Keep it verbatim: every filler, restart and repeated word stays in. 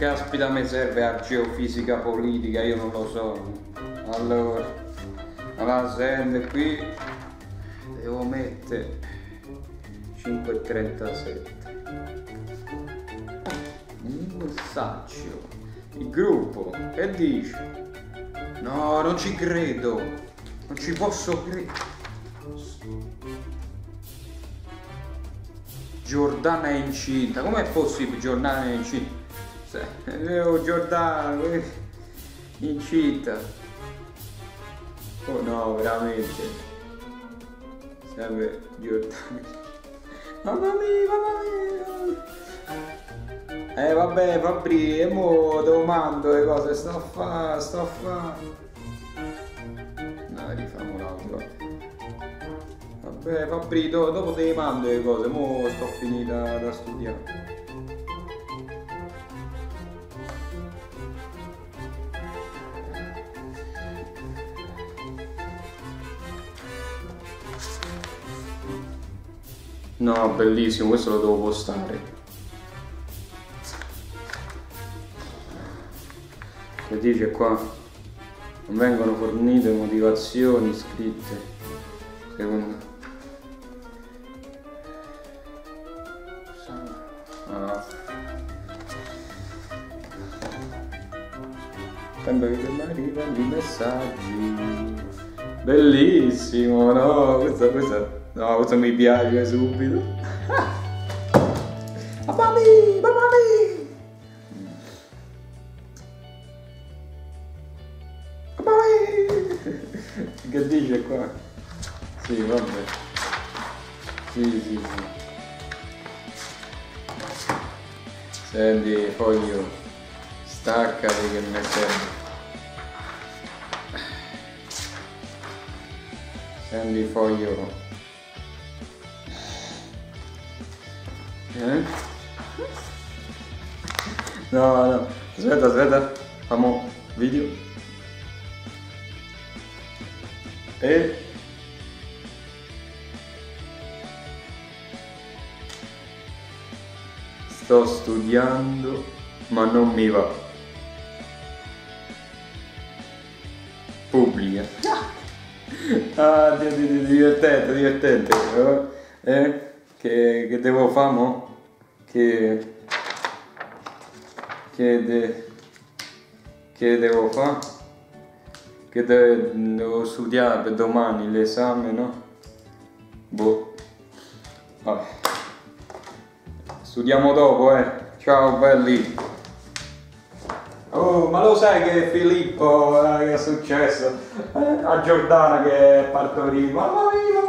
caspita mi serve la geofisica politica? Io non lo so. Allora, la send qui devo mettere cinque e trentasette. Un messaggio. Il gruppo, che dice? No, non ci credo. Non ci posso credere. Giordana è incinta. Com'è possibile Giordana è incinta? Oh, Giordana incinta. Oh no, veramente. Sempre Giordana. Mamma mia, mamma mia. Eh vabbè Fabri, e mo te lo mando le cose, sto a fa, sto a fa. No, rifamo l'altro. Vabbè Fabri, do, dopo te le mando le cose, mo sto finita da studiare. No, bellissimo, questo lo devo postare. Che dice qua? Non vengono fornite motivazioni scritte. Secondo. Ah. Sempre che mi arrivano i messaggi. Bellissimo, no? Questo, questo. No, questo mi piace subito. Mamma mia, mamma mia. Mamma mia. Che dice qua? Sì, vabbè. Sì, sì, sì. Senti, foglio. Staccati che mi serve. Senti, foglio. Eh? No, no, aspetta, aspetta, famo video. E sto studiando, ma non mi va. Pubblica. Ah, divertente, divertente. Eh? Che, che devo fare mo? Che, che, de, che devo fare? Che de, devo studiare per domani l'esame, no? Boh. Vabbè. Studiamo dopo, eh. Ciao belli. Oh, ma lo sai che Filippo, eh, che è successo? Eh, a Giordana che è partorito. Mamma mia!